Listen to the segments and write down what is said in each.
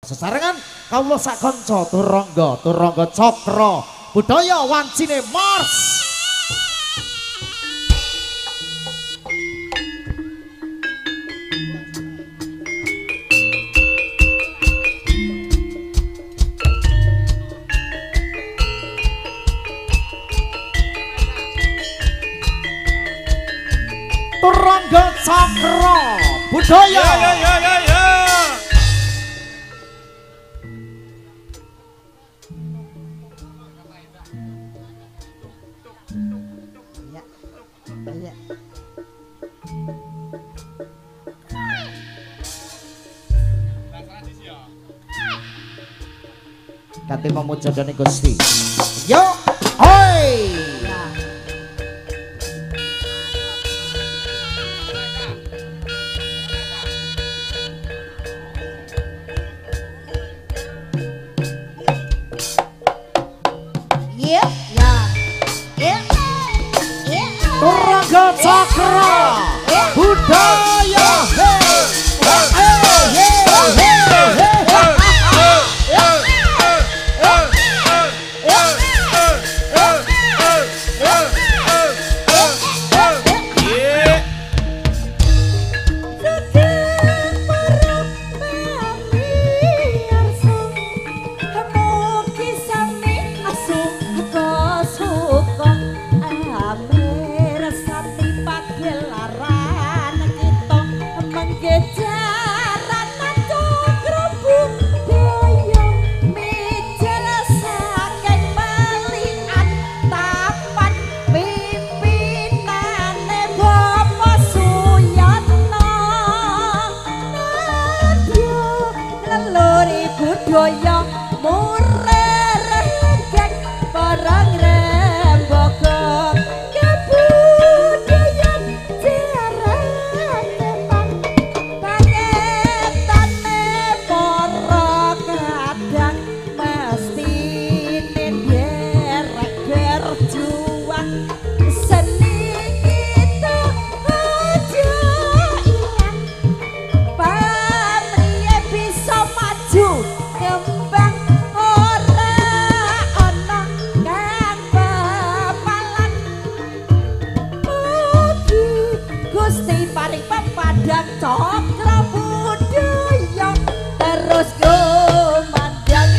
Sesarengan kawula sak kanca turangga cakra budaya wancine Mars. Turangga cakra budaya. Ya. Kanthi pamujudane Gusti. Yo, hoi. Turangga cakra budaya. Budaya murerengkeng barang rembaka kebudayaan jarane pangetane para kadang mesti nderek berjuang seni kita aja ilang pamrih bisa maju kembang ora ana kang papalan mugi Gusti paring pepadang cakra budaya terus gumandang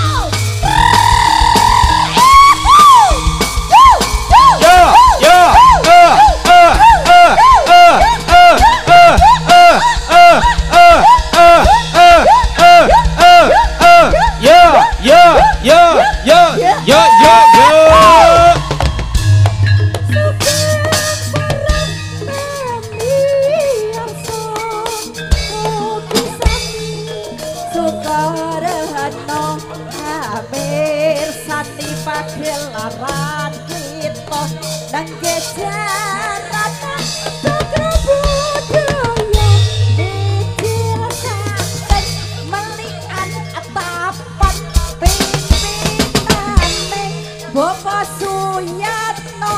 Sukarno hampir sati pagelaran kita dan kejaran cakra budaya mikir sampai melian tapan pimpinane Bapak Suyatno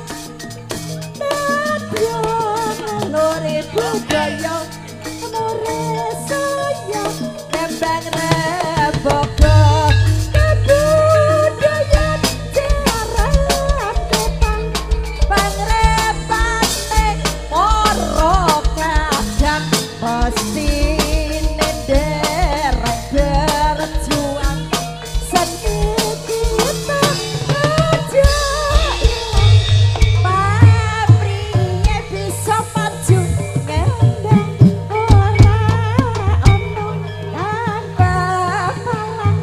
Nadya lore budaya lore saya kembang rembaka kebudayaan jarane pangrepane para kadang mesti nderek berjuang seni kita aja ilang pamrih bisa maju ngendang ora ono kang papalan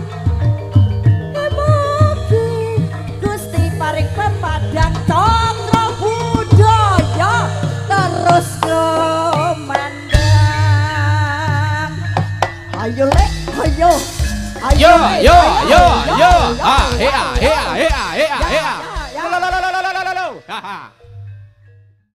mugi Gusti paring pepadang cakra budaya terus kumandang. Ayo lek, ayo. Yo. Ayo. Hea. Lo.